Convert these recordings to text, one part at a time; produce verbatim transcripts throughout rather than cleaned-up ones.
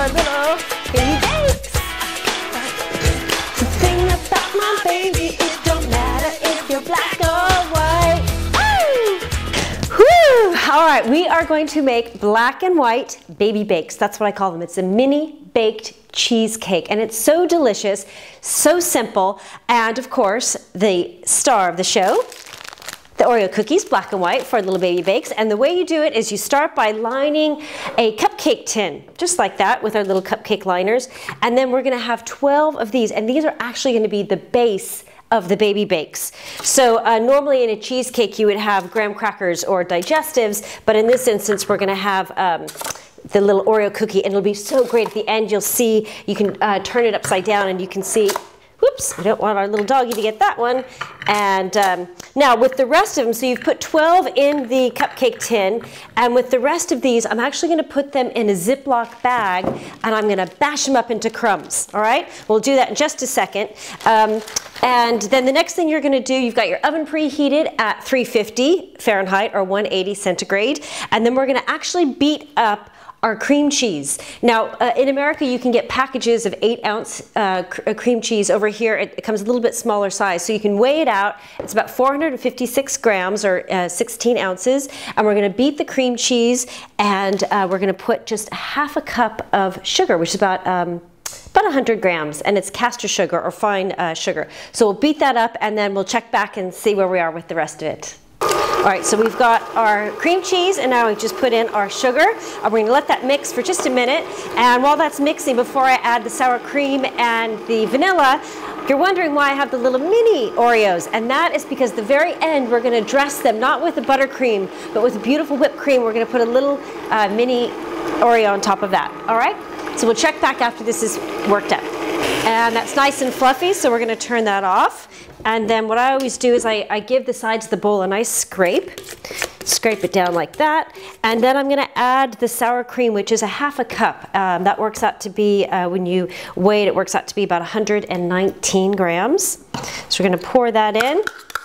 our little baby bakes. The thing about my baby, it don't matter if you're black or white. Woo! Woo! All right, we are going to make black and white baby bakes. That's what I call them. It's a mini baked cheesecake, and it's so delicious, so simple, and of course, the star of the show, the Oreo cookies, black and white for little baby bakes. And the way you do it is you start by lining a cupcake tin, just like that, with our little cupcake liners. And then we're gonna have twelve of these, and these are actually gonna be the base of the baby bakes. So uh, normally in a cheesecake you would have graham crackers or digestives, but in this instance we're gonna have um, the little Oreo cookie, and it'll be so great. At the end you'll see, you can uh, turn it upside down and you can see, whoops, we don't want our little doggy to get that one. And um, now with the rest of them, so you've put twelve in the cupcake tin, and with the rest of these, I'm actually gonna put them in a Ziploc bag, and I'm gonna bash them up into crumbs, all right? We'll do that in just a second. Um, and then the next thing you're gonna do, you've got your oven preheated at three fifty Fahrenheit or one eighty centigrade, and then we're gonna actually beat up our cream cheese. Now, uh, in America, you can get packages of eight ounce uh, cr cream cheese. Over here, it, it comes a little bit smaller size, so you can weigh it out. It's about four hundred fifty-six grams or uh, sixteen ounces, and we're gonna beat the cream cheese, and uh, we're gonna put just half a cup of sugar, which is about um, about one hundred grams, and it's castor sugar or fine uh, sugar. So we'll beat that up, and then we'll check back and see where we are with the rest of it. All right, so we've got our cream cheese, and now we've just put in our sugar. And we're gonna let that mix for just a minute. And while that's mixing, before I add the sour cream and the vanilla, you're wondering why I have the little mini Oreos. And that is because the very end, we're gonna dress them, not with the buttercream, but with beautiful whipped cream. We're gonna put a little uh, mini Oreo on top of that, all right? So we'll check back after this is worked up. And that's nice and fluffy, so we're gonna turn that off. And then what I always do is I, I give the sides of the bowl a nice scrape. Scrape it down like that. And then I'm gonna add the sour cream, which is a half a cup. Um, that works out to be, uh, when you weigh it, it works out to be about one hundred nineteen grams. So we're gonna pour that in.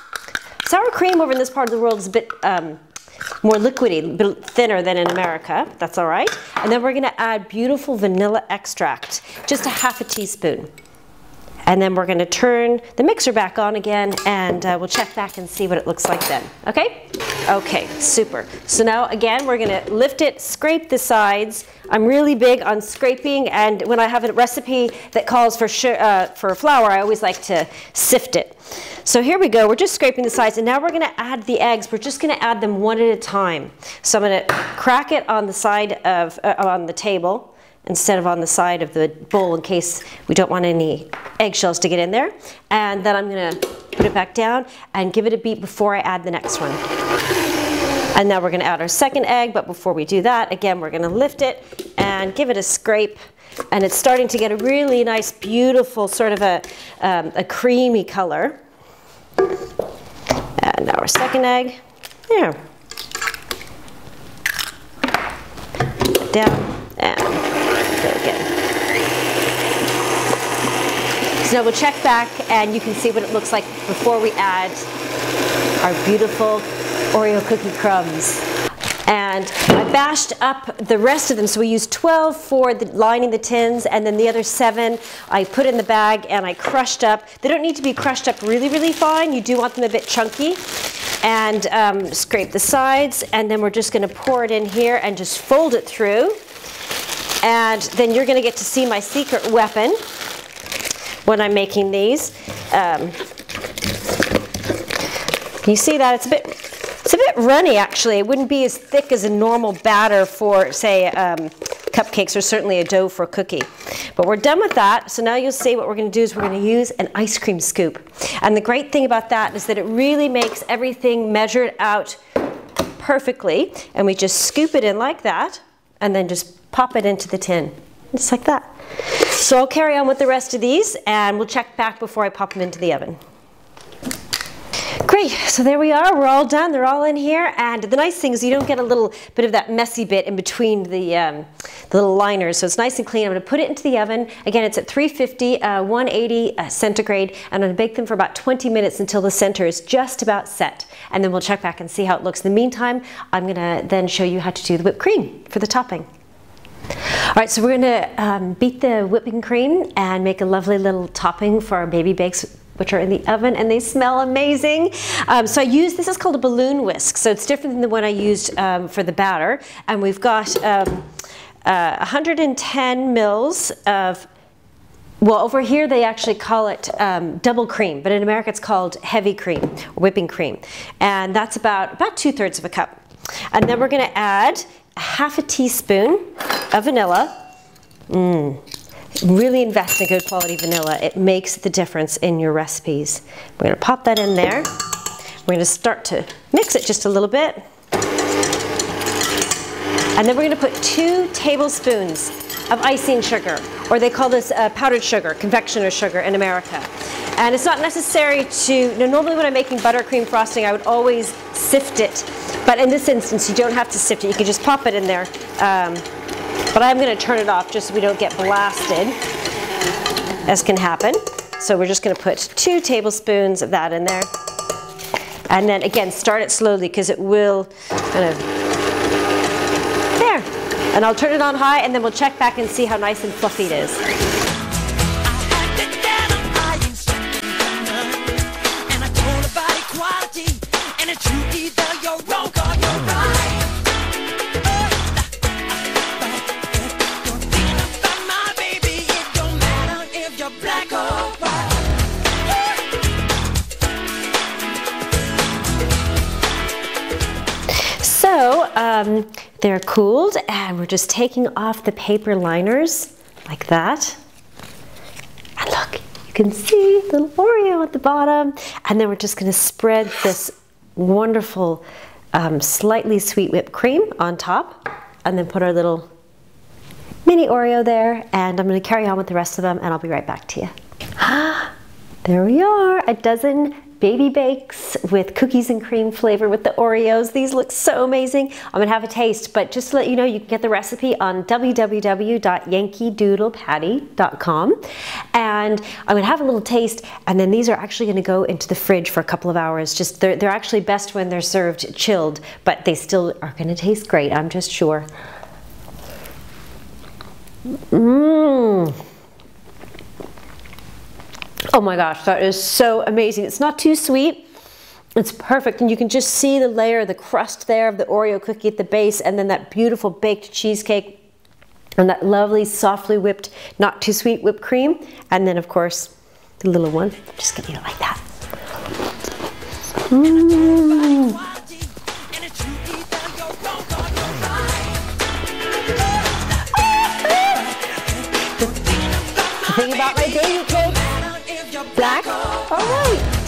Sour cream over in this part of the world is a bit um, more liquidy, a bit thinner than in America. That's all right. And then we're gonna add beautiful vanilla extract, just a half a teaspoon. And then we're gonna turn the mixer back on again, and uh, we'll check back and see what it looks like then, okay? Okay, super. So now again, we're gonna lift it, scrape the sides. I'm really big on scraping, and when I have a recipe that calls for, uh, for flour, I always like to sift it. So here we go, we're just scraping the sides, and now we're gonna add the eggs. We're just gonna add them one at a time. So I'm gonna crack it on the side of, uh, on the table, instead of on the side of the bowl, in case we don't want any eggshells to get in there. And then I'm gonna put it back down and give it a beat before I add the next one. And now we're gonna add our second egg, but before we do that, again, we're gonna lift it and give it a scrape. And it's starting to get a really nice, beautiful, sort of a, um, a creamy color. And now our second egg, there. Down, and go again. So now we'll check back, and you can see what it looks like before we add our beautiful Oreo cookie crumbs. And I bashed up the rest of them, so we used twelve for the, lining the tins, and then the other seven I put in the bag and I crushed up. They don't need to be crushed up really, really fine. You do want them a bit chunky. And um, scrape the sides, and then we're just gonna pour it in here and just fold it through. And then you're gonna get to see my secret weapon when I'm making these. Um, you see that? It's a bit, it's a bit runny actually. It wouldn't be as thick as a normal batter for, say, um, cupcakes, or certainly a dough for a cookie. But we're done with that, so now you'll see what we're gonna do is we're gonna use an ice cream scoop. And the great thing about that is that it really makes everything measured out perfectly, and we just scoop it in like that, and then just pop it into the tin, just like that. So I'll carry on with the rest of these, and we'll check back before I pop them into the oven. Great, so there we are, we're all done, they're all in here, and the nice thing is you don't get a little bit of that messy bit in between the, um, the little liners, so it's nice and clean. I'm gonna put it into the oven. Again, it's at three fifty, uh, one eighty uh, centigrade, and I'm gonna bake them for about twenty minutes until the center is just about set, and then we'll check back and see how it looks. In the meantime, I'm gonna then show you how to do the whipped cream for the topping. All right, so we're gonna um, beat the whipping cream and make a lovely little topping for our baby bakes, which are in the oven, and they smell amazing. Um, so I use, this is called a balloon whisk, so it's different than the one I used um, for the batter. And we've got um, uh, one hundred ten mils of, well, over here they actually call it um, double cream, but in America it's called heavy cream, whipping cream. And that's about, about two thirds of a cup. And then we're gonna add a half a teaspoon of vanilla. Mm. Really invest in good quality vanilla. It makes the difference in your recipes. We're gonna pop that in there. We're gonna start to mix it just a little bit. And then we're gonna put two tablespoons of icing sugar, or they call this uh, powdered sugar, confectioner's sugar in America. And it's not necessary to, you know, normally when I'm making buttercream frosting, I would always sift it. But in this instance, you don't have to sift it. You can just pop it in there. Um, but I'm gonna turn it off just so we don't get blasted, as can happen. So we're just gonna put two tablespoons of that in there. And then again, start it slowly because it will kind of, there. And I'll turn it on high and then we'll check back and see how nice and fluffy it is. So um, they're cooled, and we're just taking off the paper liners like that. And look, you can see the little Oreo at the bottom. And then we're just going to spread this wonderful, um, slightly sweet whipped cream on top, and then put our little mini Oreo there. And I'm going to carry on with the rest of them, and I'll be right back to you. There we are, a dozen baby bakes with cookies and cream flavor with the Oreos. These look so amazing. I'm gonna have a taste, but just to let you know, you can get the recipe on w w w dot yankee doodle patty dot com. And I'm gonna have a little taste, and then these are actually gonna go into the fridge for a couple of hours. Just they're, they're actually best when they're served chilled, but they still are gonna taste great, I'm just sure. Mmm. Oh my gosh, that is so amazing. It's not too sweet. It's perfect, and you can just see the layer, the crust there of the Oreo cookie at the base, and then that beautiful baked cheesecake, and that lovely, softly whipped, not too sweet whipped cream, and then of course, the little one. I'm just gonna eat it like that. Mmm. The thing about my baby cake, black, all right.